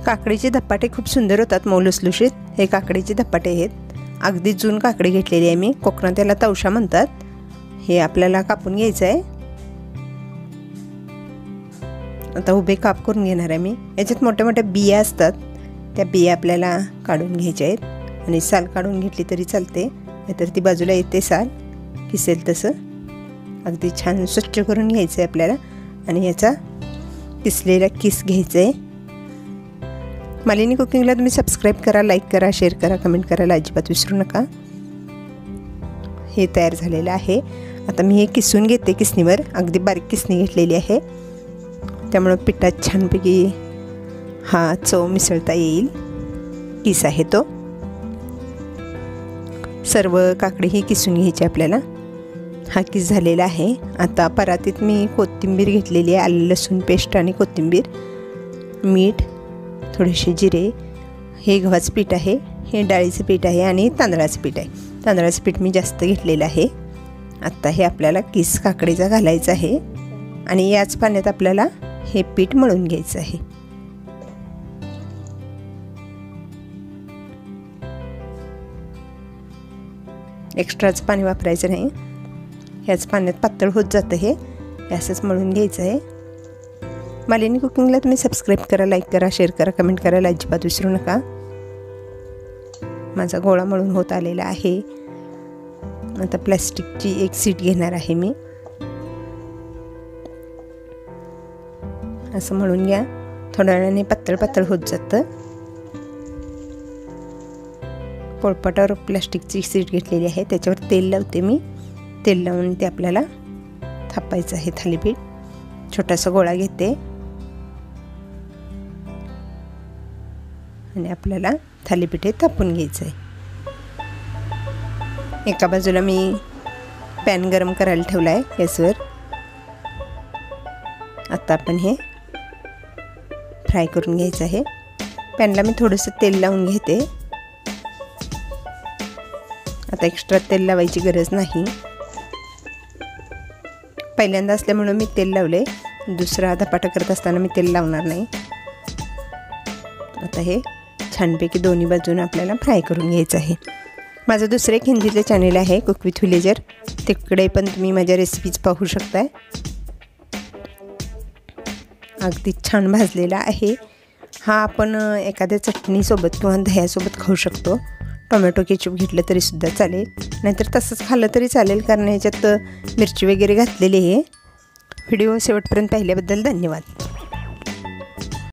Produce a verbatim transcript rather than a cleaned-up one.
काकडीचे धपाटे खूप सुंदर होतात, मऊ लुसलुशीत. हे काकडीचे धपाटे आहेत. अगदी जून काकडी घेतलेली आहे मी. कोकणात त्याला तवशा म्हणतात. हे आपल्याला कापून घ्यायचं आहे. आता उभे काप करून घेणार आहे मी. याच्यात मोठ्या मोठ्या बिया असतात, त्या बिया आपल्याला काढून घ्यायच्या आहेत. आणि साल काढून घेतली तरी चालते, नाहीतर ती बाजूला येते साल, किसेल तसं. अगदी छान स्वच्छ करून घ्यायचं आहे आपल्याला. आणि याचा किसलेला किस घ्यायचा आहे. मालिनी कुकिंगला तुम्ही सबस्क्राईब करा, लाईक करा, शेअर करा, कमेंट करायला अजिबात विसरू नका. हे तयार झालेलं आहे. आता मी हे किसून घेते किसणीवर. अगदी बारीक किसणी घेतलेली आहे, त्यामुळं पिठात छानपैकी हा चव मिसळता येईल. किस आहे तो. सर्व काकडी ही किसून घ्यायची आपल्याला. हा किस झालेला आहे. आता परातीत मी कोथिंबीर घेतलेली आहे, आलं लसूण पेस्ट आणि कोथिंबीर, मीठ, थोडेसे जिरे. हे गव्हाचं पीठ आहे, हे डाळीचं पीठ आहे आणि तांदळाचं पीठ आहे. तांदळाचं पीठ मी जास्त घेतलेलं आहे. आत्ता हे आपल्याला किस काकडीचा घालायचा आहे आणि याच पाण्यात आपल्याला हे पीठ मळून घ्यायचं आहे. एक्स्ट्राचं पाणी वापरायचं नाही. ह्याच पाण्यात पातळ होत जातं हे. असंच मळून घ्यायचं आहे. मालिनी कुकिंगला तुम्ही सबस्क्राईब करा, लाईक करा, शेअर करा, कमेंट करायला अजिबात विसरू नका. माझा गोळा मळून होत आलेला आहे. आता प्लॅस्टिकची एक सीट घेणार आहे मी. असं मळून घ्या. थोड्या वेळाने पातळ पातळ होत जातं. पोळपाटावर प्लॅस्टिकची सीट घेतलेली आहे, त्याच्यावर तेल लावते मी. तेल लावून ते आपल्याला थापायचं आहे थालीपीठ. छोटासा गोळा घेते आणि आपल्याला थालीपीठ हे थापून घ्यायचं आहे. एका बाजूला मी पॅन गरम करायला ठेवला आहे गॅसवर. आता आपण हे फ्राय करून घ्यायचं आहे. पॅनला मी थोडंसं तेल लावून घेते. आता एक्स्ट्रा तेल लावायची गरज नाही. पहिल्यांदा असल्यामुळं मी तेल लावले. दुसरा धपाटा करत असताना मी तेल लावणार नाही. आता हे छानपैकी दोन्ही बाजूने आपल्याला फ्राय करून घ्यायचं आहे. माझं दुसरं एक हिंदीतलं चॅनल आहे, कुक विथ व्हिलेजर. तिकडे पण तुम्ही माझ्या रेसिपीज पाहू शकताय. अगदी छान भाजलेला आहे. हा आपण एखाद्या चटणीसोबत किंवा दह्यासोबत खाऊ शकतो. टोमॅटो केचप घेतलं तरीसुद्धा चालेल, नाहीतर तसंच खाल्लं तरी चालेल, कारण याच्यात मिरची वगैरे घातलेली आहे. व्हिडिओ शेवटपर्यंत पाहिल्याबद्दल धन्यवाद.